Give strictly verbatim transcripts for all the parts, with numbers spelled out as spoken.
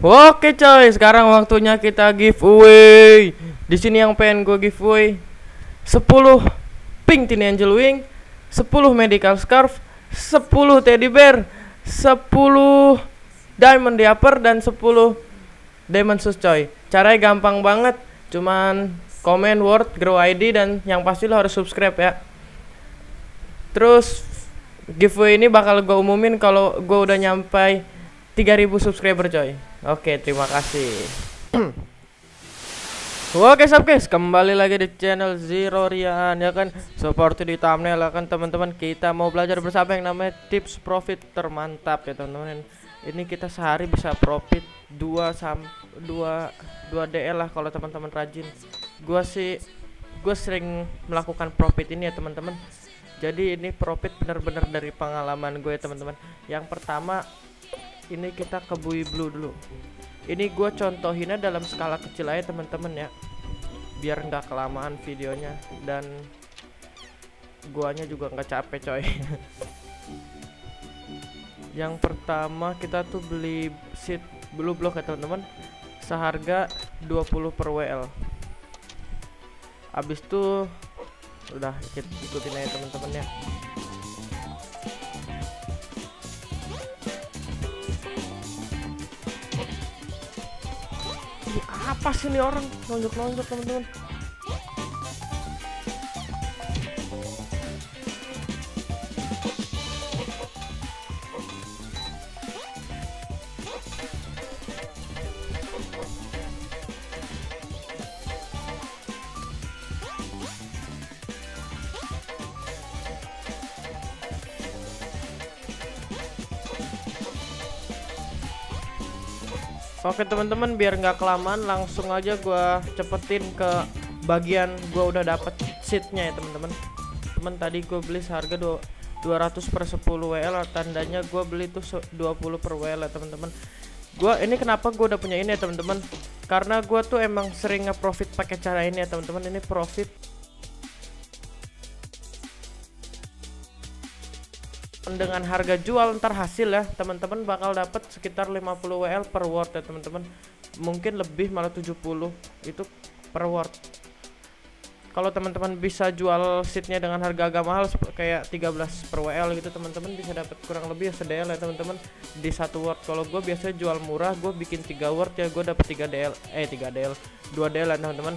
Oke coy, sekarang waktunya kita giveaway. Di sini yang pengen gue giveaway sepuluh pink Tiny Angel Wing, sepuluh medical scarf, sepuluh teddy bear, sepuluh diamond diaper, dan sepuluh diamond shoes coy. Caranya gampang banget, cuman komen word grow I D dan yang pasti lo harus subscribe ya. Terus giveaway ini bakal gue umumin kalau gue udah nyampai tiga ribu subscriber coy. Oke, terima kasih. Oke sob guys, kembali lagi di channel Zero Rian ya kan. Seperti di thumbnail ya kan teman-teman, kita mau belajar bersama yang namanya tips profit termantap ya teman-teman. Ini kita sehari bisa profit dua sam dua dua D L lah kalau teman-teman rajin. Gua sih gue sering melakukan profit ini ya teman-teman. Jadi ini profit bener-bener dari pengalaman gue ya teman-teman. Yang pertama, ini kita ke Bui Blue dulu. Ini gue contohinnya dalam skala kecil aja teman-teman ya, biar nggak kelamaan videonya dan guanya juga nggak capek coy. Yang pertama kita tuh beli seed Blue Block ya teman-teman, seharga dua puluh per W L. Abis itu udah ikut ikutin aja teman-teman ya. Apa sih ini orang nonjok-nonjok teman-teman? Oke teman-teman, biar nggak kelamaan langsung aja gua cepetin ke bagian gua udah dapet seatnya ya teman-teman. Teman tadi gue beli seharga dua ratus per sepuluh W L, tandanya gue beli tuh dua puluh per W L ya teman-teman. Gua ini kenapa gue udah punya ini ya teman-teman? Karena gue tuh emang sering nge-profit pakai cara ini ya teman-teman. Ini profit dengan harga jual ntar hasil ya teman-teman bakal dapat sekitar lima puluh W L per word ya teman-teman, mungkin lebih malah tujuh puluh itu per word. Kalau teman-teman bisa jual seatnya dengan harga agak mahal kayak tiga belas per W L gitu, teman-teman bisa dapat kurang lebih ya se D L ya teman-teman di satu word. Kalau gue biasanya jual murah, gue bikin tiga word ya gue dapat tiga D L eh tiga D L dua D L ya teman-teman.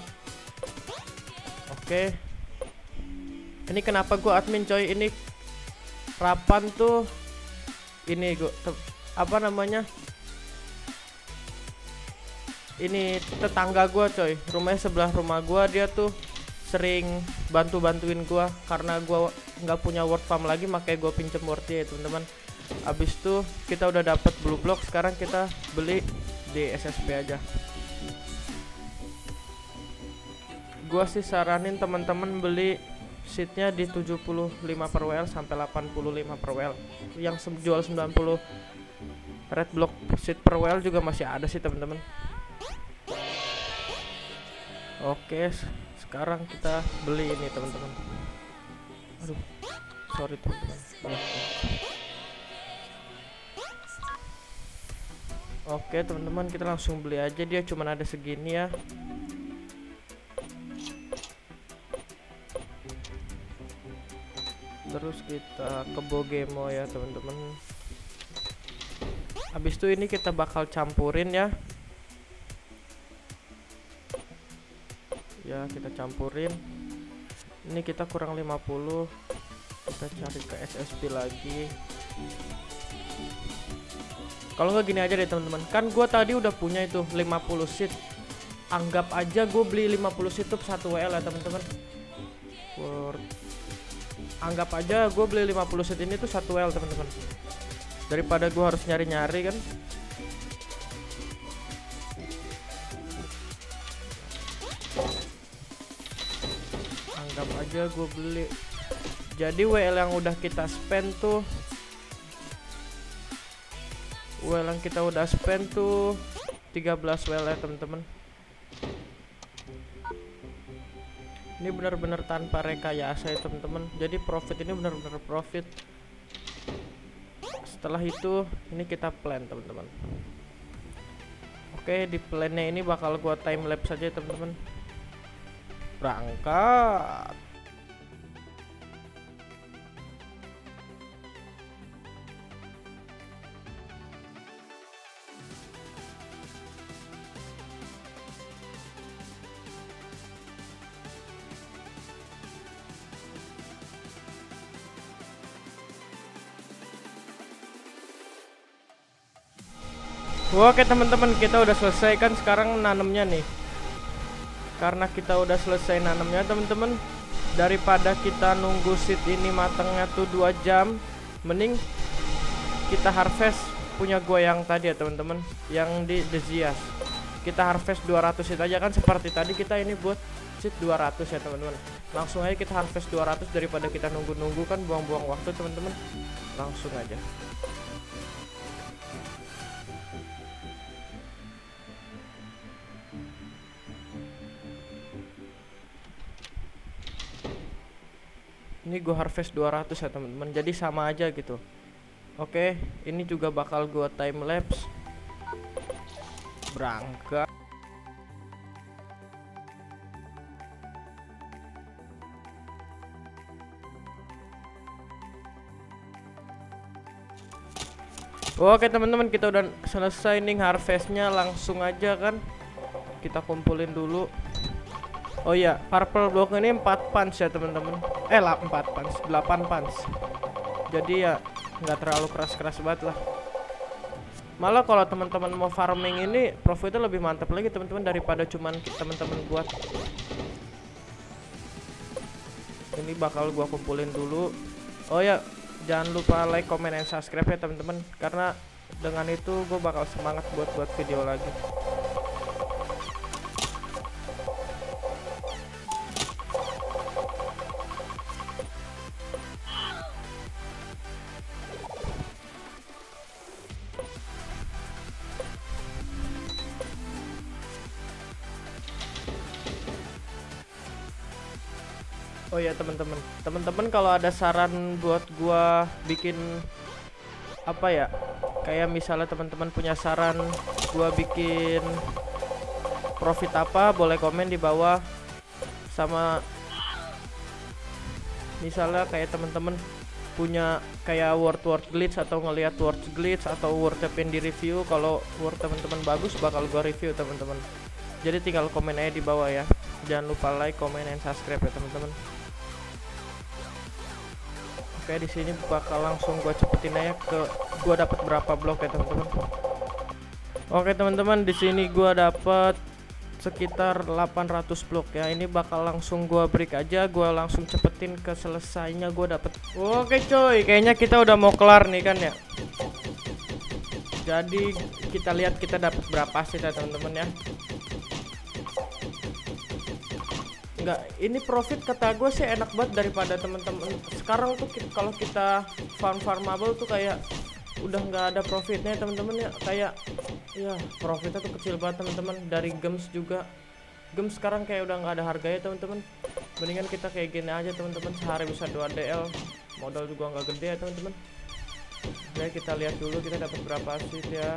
Oke, ini kenapa gue admin coy, ini Rapan tuh ini gua apa namanya, ini tetangga gua coy, rumahnya sebelah rumah gua, dia tuh sering bantu-bantuin gua karena gua nggak punya word farm lagi, makanya gua pinjem wordnya ya teman-teman. Abis itu kita udah dapet blue block, sekarang kita beli di S S P aja. Gua sih saranin teman-teman beli seatnya di tujuh puluh lima per W L sampai delapan puluh lima per W L. Yang jual sembilan puluh red block seat per W L juga masih ada sih teman-teman. Oke, sekarang kita beli ini teman-teman. Aduh, sorry teman-teman. Oke teman-teman, kita langsung beli aja, dia cuman ada segini ya. Terus kita ke Bogemo ya teman-teman. Habis itu ini kita bakal campurin ya. Ya, kita campurin. Ini kita kurang lima puluh. Kita cari ke S S P lagi. Kalau nggak gini aja deh teman-teman. Kan gua tadi udah punya itu lima puluh seat. Anggap aja gue beli lima puluh seat satu W L ya teman-teman. Anggap aja gue beli lima puluh seat ini tuh satu W L teman-teman, daripada gue harus nyari-nyari kan. Anggap aja gue beli, jadi W L yang udah kita spend tuh W L yang kita udah spend tuh tiga belas W L ya teman-teman. Ini benar-benar tanpa rekayasa ya teman-teman, jadi profit ini benar-benar profit. Setelah itu ini kita plan teman-teman. Oke, di plannya ini bakal gua time lapse saja teman-teman. Berangkat. Oke teman-teman, kita udah selesai kan sekarang nanamnya nih. Karena kita udah selesai nanamnya teman-teman, daripada kita nunggu seed ini matangnya tuh dua jam, mending kita harvest punya gua yang tadi ya teman-teman, yang di Desias. Kita harvest dua ratus seed aja kan, seperti tadi kita ini buat seed dua ratus ya teman-teman. Langsung aja kita harvest dua ratus daripada kita nunggu-nunggu kan, buang-buang waktu teman-teman. Langsung aja. Ini gue harvest dua ratus ya teman-teman, jadi sama aja gitu. Oke, ini juga bakal gue time lapse. Berangkat. Oke teman-teman, kita udah selesai nih harvestnya, langsung aja kan kita kumpulin dulu. Oh iya, purple block ini empat punch ya teman-teman. Eh lah empat punch, delapan punch. Jadi ya nggak terlalu keras-keras banget lah. Malah kalau teman-teman mau farming ini profitnya lebih mantap lagi teman-teman, daripada cuman teman-teman buat. Ini bakal gua kumpulin dulu. Oh ya, jangan lupa like, comment, dan subscribe ya teman-teman, karena dengan itu gue bakal semangat buat buat video lagi. Oh ya teman-teman, teman-teman kalau ada saran buat gua bikin apa ya, kayak misalnya teman-teman punya saran gua bikin profit apa, boleh komen di bawah. Sama misalnya kayak teman-teman punya kayak word word glitch atau ngelihat word glitch atau word pengen di review, kalau word teman-teman bagus bakal gua review teman-teman. Jadi tinggal komen aja di bawah ya. Jangan lupa like, comment, dan subscribe ya teman-teman. Oke, di sini bakal langsung gua cepetin aja ke gua dapat berapa blok ya teman-teman. Oke teman-teman, di sini gua dapat sekitar delapan ratus blok ya. Ini bakal langsung gua break aja, gua langsung cepetin ke selesainya gua dapat. Oke coy, kayaknya kita udah mau kelar nih kan ya. Jadi kita lihat kita dapat berapa sih ya teman-teman ya. Enggak, ini profit kata gue sih enak banget daripada temen-temen sekarang tuh. Kalau kita farm farmable tuh kayak udah nggak ada profitnya temen-temen ya, kayak ya profitnya tuh kecil banget temen-temen. Dari gems juga, gems sekarang kayak udah nggak ada harganya temen-temen. Mendingan kita kayak gini aja temen-temen, sehari bisa dua D L, modal juga nggak gede ya temen-temen. Nah kita lihat dulu kita dapat berapa sih ya.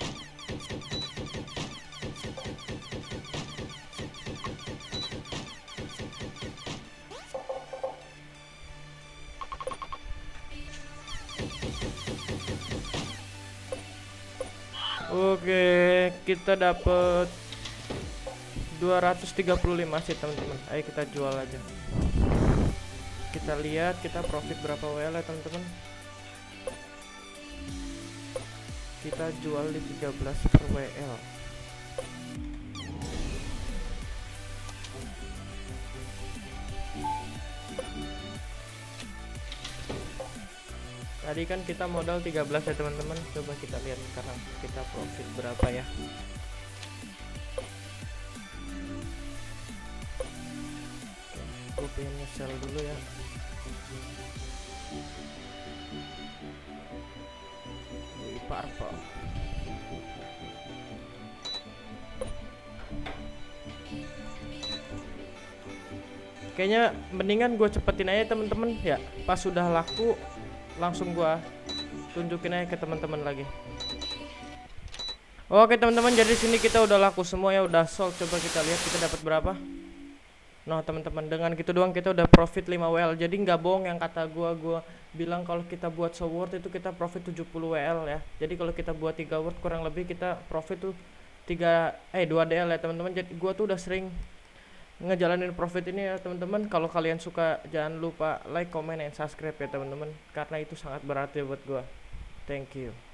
Oke, kita dapat dua ratus tiga puluh lima sih teman-teman. Ayo kita jual aja. Kita lihat kita profit berapa W L ya teman-teman. Kita jual di tiga belas per W L. Tadi kan kita modal tiga belas ya teman-teman. Coba kita lihat sekarang kita profit berapa ya. Oke, gue pengen nge-sell dulu ya. Wih, purple. Kayaknya mendingan gue cepetin aja teman-teman ya. Pas sudah laku langsung gua tunjukin aja ke teman-teman lagi. Oke teman-teman, jadi di sini kita udah laku semua ya, udah sold. Coba kita lihat kita dapat berapa. Nah teman-teman, dengan gitu doang kita udah profit lima W L. Jadi nggak bohong yang kata gua gua bilang kalau kita buat so worth itu kita profit tujuh puluh W L ya. Jadi kalau kita buat tiga worth kurang lebih kita profit tuh tiga eh dua D L ya teman-teman. Jadi gua tuh udah sering ngejalanin profit ini ya teman-teman. Kalau kalian suka jangan lupa like, comment, and subscribe ya teman-teman, karena itu sangat berarti buat gua. Thank you.